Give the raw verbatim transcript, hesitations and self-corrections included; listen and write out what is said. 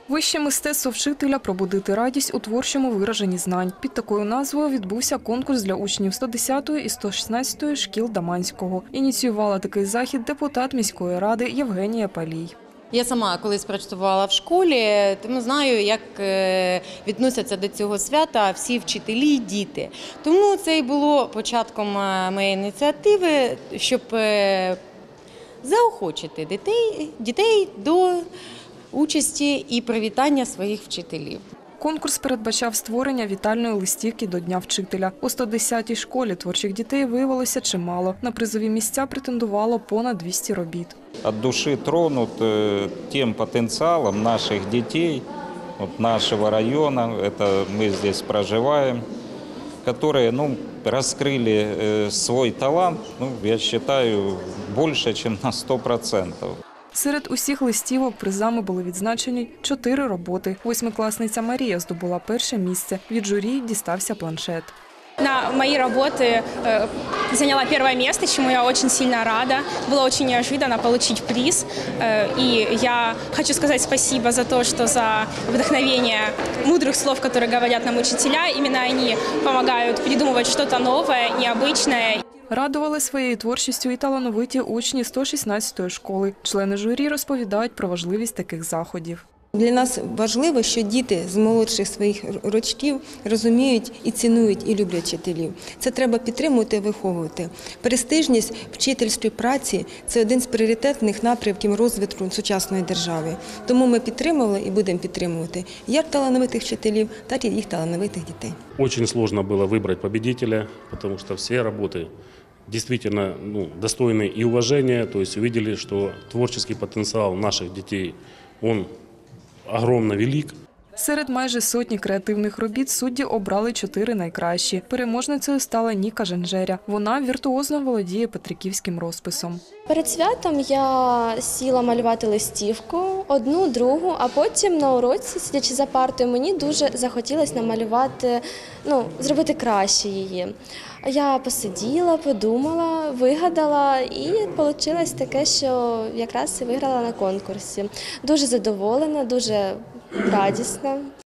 Вище мистецтво вчителя «Пробудити радість у творчому вираженні знань». Під такою назвою відбувся конкурс для учнів сто десятої і сто шістнадцятої шкіл Даманського. Ініціювала такий захід депутат міської ради Євгенія Палій. Я сама колись працювала в школі, тому знаю, як відносяться до цього свята всі вчителі, діти. Тому це і було початком моєї ініціативи, щоб заохочити дітей, дітей до участі і привітання своїх вчителів. Конкурс передбачав створення вітальної листівки до Дня вчителя. У сто десятій школі творчих дітей виявилося чимало. На призові місця претендувало понад двісті робіт. От души тронут тем потенциалом наших детей, вот нашего района, это мы здесь проживаем, которые ну, раскрыли свой талант, ну, я считаю, больше, чем на сто процентов. Серед усіх листівок призами були відзначені чотири роботи. Восьмикласниця Марія здобула перше місце. Від журі дістався планшет. На мои работы э, заняла первое место, чему я очень сильно рада. Было очень неожиданно получить приз. Э, и я хочу сказать спасибо за то, что за вдохновение мудрых слов, которые говорят нам учителя. Именно они помогают придумывать что-то новое, необычное. Радували своєю творчістю і талановиті учні сто шістнадцятої школи. Члени журі розповідають про важливість таких заходів. Для нас важливо, що діти з молодших своїх рочків розуміють і цінують, і люблять вчителів. Це треба підтримувати і виховувати. Престижність вчительської праці – це один з пріоритетних напрямків розвитку сучасної держави. Тому ми підтримували і будемо підтримувати як талановитих вчителів, так і їх талановитих дітей. Дуже складно було вибрати переможця, тому що всі роботи действительно ну, достойны и уважения, то есть увидели, что творческий потенциал наших детей, он огромно велик. Серед майже сотні креативних робіт судді обрали чотири найкращі. Переможницею стала Ніка Жанжеря. Вона віртуозно володіє петриківським розписом. Перед святом я сіла малювати листівку, одну, другу, а потім на уроці, сидячи за партою, мені дуже захотілося намалювати, ну, зробити краще її. Я посиділа, подумала, вигадала і вийшло таке, що якраз і виграла на конкурсі. Дуже задоволена, дуже радісна.